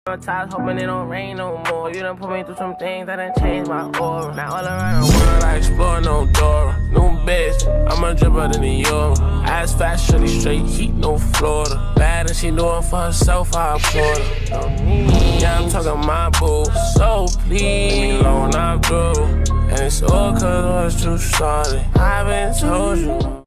Ties, hoping it don't rain no more. You done put me through some things that done changed my aura. Now all around the world I explore no Dora. New bitch, I'm a dripper than the Euro. Ass fat, shorty straight heat, no Florida. Bad and she doing for herself, I applaud her. Yeah, I'm talking my boo, so please leave me alone, I'm through. And it's all cause I was too started. I've been told you.